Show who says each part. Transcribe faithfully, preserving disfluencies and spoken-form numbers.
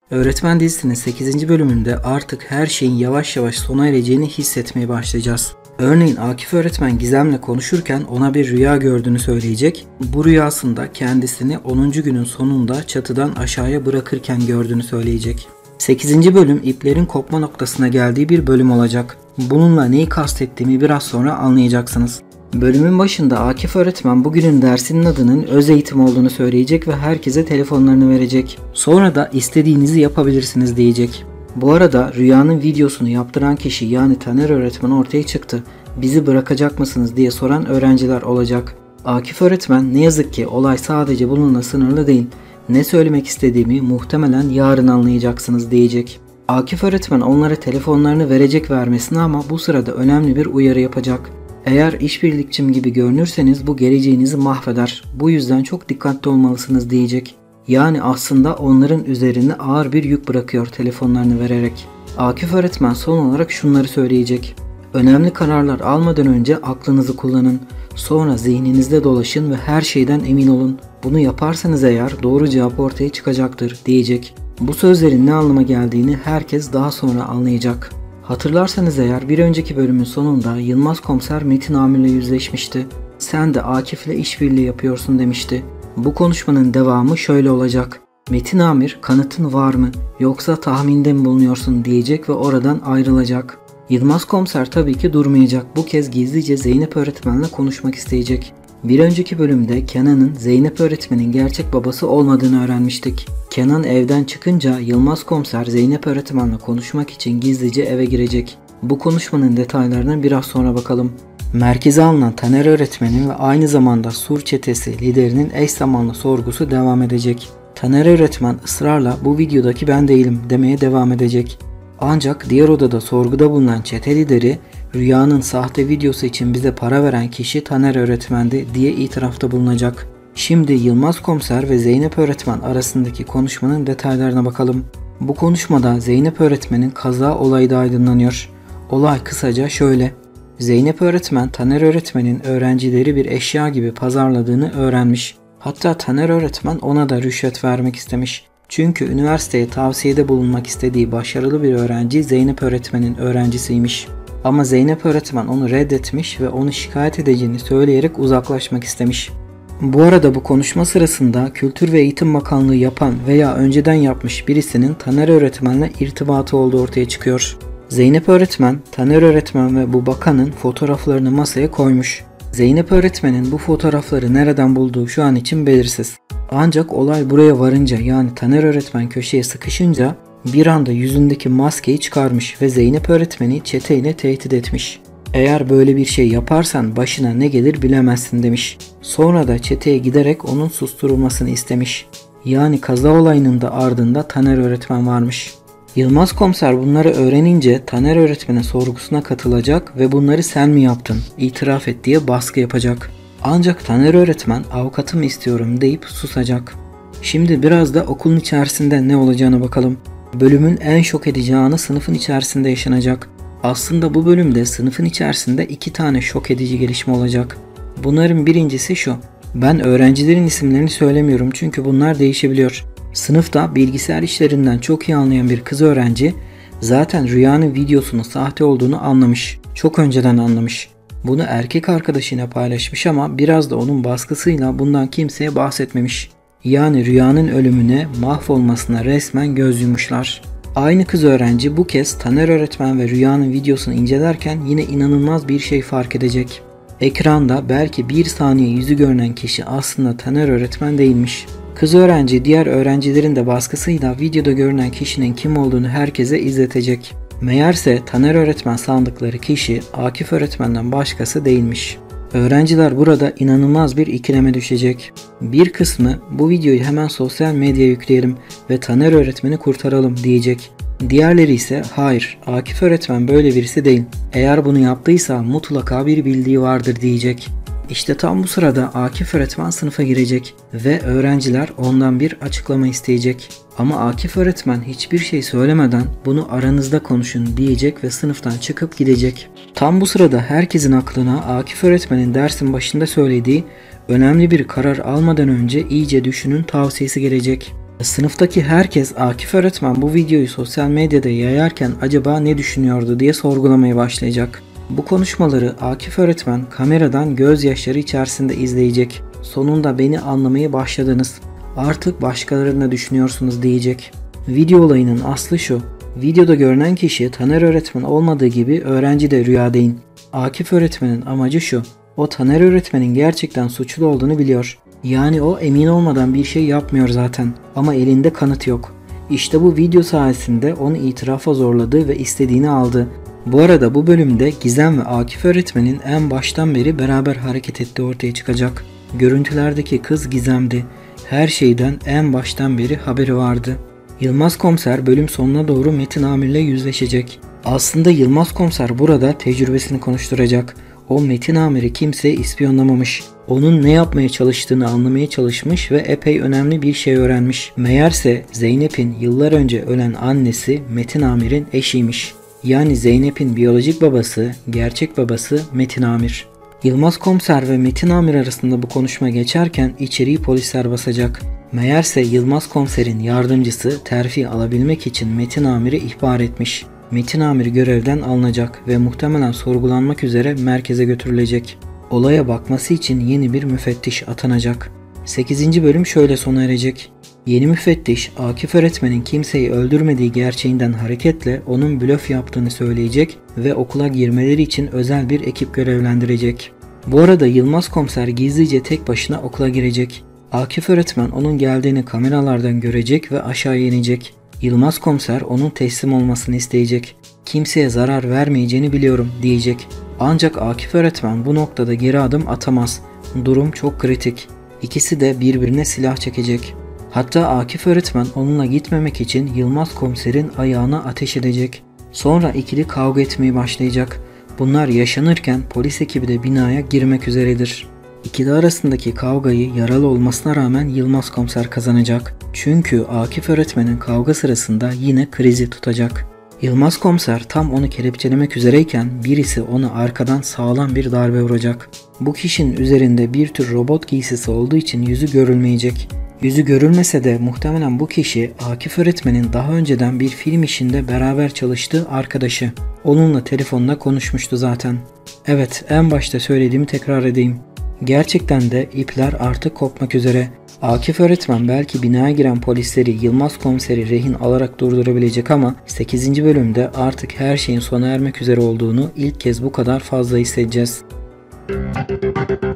Speaker 1: Öğretmen dizisinin sekizinci bölümünde artık her şeyin yavaş yavaş sona ereceğini hissetmeye başlayacağız. Örneğin Akif öğretmen Gizem'le konuşurken ona bir rüya gördüğünü söyleyecek. Bu rüyasında kendisini onuncu günün sonunda çatıdan aşağıya bırakırken gördüğünü söyleyecek. sekizinci bölüm iplerin kopma noktasına geldiği bir bölüm olacak. Bununla neyi kastettiğimi biraz sonra anlayacaksınız. Bölümün başında Akif öğretmen bugünün dersinin adının öz eğitim olduğunu söyleyecek ve herkese telefonlarını verecek. Sonra da istediğinizi yapabilirsiniz diyecek. Bu arada rüyanın videosunu yaptıran kişi yani Taner öğretmen ortaya çıktı. Bizi bırakacak mısınız diye soran öğrenciler olacak. Akif öğretmen ne yazık ki olay sadece bununla sınırlı değil. Ne söylemek istediğimi muhtemelen yarın anlayacaksınız diyecek. Akif öğretmen onlara telefonlarını verecek vermesine ama bu sırada önemli bir uyarı yapacak. Eğer işbirlikçim gibi görünürseniz bu geleceğinizi mahveder. Bu yüzden çok dikkatli olmalısınız diyecek. Yani aslında onların üzerine ağır bir yük bırakıyor telefonlarını vererek. Akif öğretmen son olarak şunları söyleyecek. Önemli kararlar almadan önce aklınızı kullanın. Sonra zihninizde dolaşın ve her şeyden emin olun. Bunu yaparsanız eğer doğru cevap ortaya çıkacaktır diyecek. Bu sözlerin ne anlama geldiğini herkes daha sonra anlayacak. Hatırlarsanız eğer bir önceki bölümün sonunda Yılmaz Komiser Metin Amir'le yüzleşmişti. Sen de Akif'le işbirliği yapıyorsun demişti. Bu konuşmanın devamı şöyle olacak. Metin Amir kanıtın var mı yoksa tahminde mi bulunuyorsun diyecek ve oradan ayrılacak. Yılmaz Komiser tabii ki durmayacak. Bu kez gizlice Zeynep öğretmenle konuşmak isteyecek. Bir önceki bölümde Kenan'ın Zeynep öğretmenin gerçek babası olmadığını öğrenmiştik. Kenan evden çıkınca Yılmaz Komiser Zeynep öğretmenle konuşmak için gizlice eve girecek. Bu konuşmanın detaylarına biraz sonra bakalım. Merkeze alınan Taner öğretmenin ve aynı zamanda Sur çetesi liderinin eş zamanlı sorgusu devam edecek. Taner öğretmen ısrarla bu videodaki ben değilim demeye devam edecek. Ancak diğer odada sorguda bulunan çete lideri rüyanın sahte videosu için bize para veren kişi Taner öğretmendi diye itirafta bulunacak. Şimdi Yılmaz Komiser ve Zeynep öğretmen arasındaki konuşmanın detaylarına bakalım. Bu konuşmada Zeynep öğretmenin kaza olayı da aydınlanıyor. Olay kısaca şöyle. Zeynep öğretmen Taner öğretmenin öğrencileri bir eşya gibi pazarladığını öğrenmiş. Hatta Taner öğretmen ona da rüşvet vermek istemiş. Çünkü üniversiteye tavsiyede bulunmak istediği başarılı bir öğrenci Zeynep öğretmenin öğrencisiymiş. Ama Zeynep öğretmen onu reddetmiş ve onu şikayet edeceğini söyleyerek uzaklaşmak istemiş. Bu arada bu konuşma sırasında Kültür ve Eğitim Bakanlığı yapan veya önceden yapmış birisinin Taner öğretmenle irtibatı olduğu ortaya çıkıyor. Zeynep öğretmen, Taner öğretmen ve bu bakanın fotoğraflarını masaya koymuş. Zeynep öğretmenin bu fotoğrafları nereden bulduğu şu an için belirsiz. Ancak olay buraya varınca yani Taner öğretmen köşeye sıkışınca bir anda yüzündeki maskeyi çıkarmış ve Zeynep öğretmeni çeteyle tehdit etmiş. Eğer böyle bir şey yaparsan başına ne gelir bilemezsin demiş. Sonra da çeteye giderek onun susturulmasını istemiş. Yani kaza olayının da ardında Taner öğretmen varmış. Yılmaz Komiser bunları öğrenince Taner öğretmenin sorgusuna katılacak ve bunları sen mi yaptın, itiraf et diye baskı yapacak. Ancak Taner öğretmen avukatımı istiyorum deyip susacak. Şimdi biraz da okulun içerisinde ne olacağına bakalım. Bölümün en şok edici anı sınıfın içerisinde yaşanacak. Aslında bu bölümde sınıfın içerisinde iki tane şok edici gelişme olacak. Bunların birincisi şu. Ben öğrencilerin isimlerini söylemiyorum çünkü bunlar değişebiliyor. Sınıfta bilgisayar işlerinden çok iyi anlayan bir kız öğrenci zaten rüyanın videosunun sahte olduğunu anlamış. Çok önceden anlamış. Bunu erkek arkadaşıyla paylaşmış ama biraz da onun baskısıyla bundan kimseye bahsetmemiş. Yani rüyanın ölümüne, mahvolmasına resmen göz yummuşlar. Aynı kız öğrenci bu kez Taner öğretmen ve rüyanın videosunu incelerken yine inanılmaz bir şey fark edecek. Ekranda belki bir saniye yüzü görünen kişi aslında Taner öğretmen değilmiş. Kız öğrenci diğer öğrencilerin de baskısıyla videoda görünen kişinin kim olduğunu herkese izletecek. Meğerse Taner öğretmen sandıkları kişi Akif öğretmenden başkası değilmiş. Öğrenciler burada inanılmaz bir ikileme düşecek. Bir kısmı bu videoyu hemen sosyal medyaya yükleyelim ve Taner öğretmeni kurtaralım diyecek. Diğerleri ise hayır, Akif öğretmen böyle birisi değil. Eğer bunu yaptıysa mutlaka bir bildiği vardır diyecek. İşte tam bu sırada Akif öğretmen sınıfa girecek ve öğrenciler ondan bir açıklama isteyecek. Ama Akif öğretmen hiçbir şey söylemeden bunu aranızda konuşun diyecek ve sınıftan çıkıp gidecek. Tam bu sırada herkesin aklına Akif öğretmenin dersin başında söylediği önemli bir karar almadan önce iyice düşünün tavsiyesi gelecek. Sınıftaki herkes Akif öğretmen bu videoyu sosyal medyada yayarken acaba ne düşünüyordu diye sorgulamaya başlayacak. Bu konuşmaları Akif öğretmen kameradan gözyaşları içerisinde izleyecek. Sonunda beni anlamaya başladınız. Artık başkalarını düşünüyorsunuz diyecek. Video olayının aslı şu. Videoda görünen kişi Taner öğretmen olmadığı gibi öğrenci de Rüya değil. Akif öğretmenin amacı şu. O Taner öğretmenin gerçekten suçlu olduğunu biliyor. Yani o emin olmadan bir şey yapmıyor zaten. Ama elinde kanıt yok. İşte bu video sayesinde onu itirafa zorladı ve istediğini aldı. Bu arada bu bölümde Gizem ve Akif öğretmenin en baştan beri beraber hareket ettiği ortaya çıkacak. Görüntülerdeki kız Gizem'di. Her şeyden en baştan beri haberi vardı. Yılmaz Komiser bölüm sonuna doğru Metin Amir'le yüzleşecek. Aslında Yılmaz Komiser burada tecrübesini konuşturacak. O Metin Amir'i kimse ispiyonlamamış. Onun ne yapmaya çalıştığını anlamaya çalışmış ve epey önemli bir şey öğrenmiş. Meğerse Zeynep'in yıllar önce ölen annesi Metin Amir'in eşiymiş. Yani Zeynep'in biyolojik babası, gerçek babası Metin Amir. Yılmaz Komiser ve Metin Amir arasında bu konuşma geçerken içeriği polisler basacak. Meğerse Yılmaz Komiser'in yardımcısı terfi alabilmek için Metin Amir'i ihbar etmiş. Metin Amir görevden alınacak ve muhtemelen sorgulanmak üzere merkeze götürülecek. Olaya bakması için yeni bir müfettiş atanacak. sekizinci bölüm şöyle sona erecek. Yeni müfettiş Akif öğretmenin kimseyi öldürmediği gerçeğinden hareketle onun blöf yaptığını söyleyecek ve okula girmeleri için özel bir ekip görevlendirecek. Bu arada Yılmaz Komiser gizlice tek başına okula girecek. Akif öğretmen onun geldiğini kameralardan görecek ve aşağıya inecek. Yılmaz Komiser onun teslim olmasını isteyecek. Kimseye zarar vermeyeceğini biliyorum diyecek. Ancak Akif öğretmen bu noktada geri adım atamaz. Durum çok kritik. İkisi de birbirine silah çekecek. Hatta Akif öğretmen onunla gitmemek için Yılmaz Komiser'in ayağına ateş edecek. Sonra ikili kavga etmeye başlayacak. Bunlar yaşanırken polis ekibi de binaya girmek üzeredir. İkili arasındaki kavgayı yaralı olmasına rağmen Yılmaz Komiser kazanacak. Çünkü Akif öğretmenin kavga sırasında yine krizi tutacak. Yılmaz Komiser tam onu kelepçelemek üzereyken birisi ona arkadan sağlam bir darbe vuracak. Bu kişinin üzerinde bir tür robot giysisi olduğu için yüzü görülmeyecek. Yüzü görülmese de muhtemelen bu kişi Akif öğretmenin daha önceden bir film işinde beraber çalıştığı arkadaşı. Onunla telefonla konuşmuştu zaten. Evet, en başta söylediğimi tekrar edeyim. Gerçekten de ipler artık kopmak üzere. Akif öğretmen belki binaya giren polisleri Yılmaz Komiser'i rehin alarak durdurabilecek ama sekizinci bölümde artık her şeyin sona ermek üzere olduğunu ilk kez bu kadar fazla hissedeceğiz.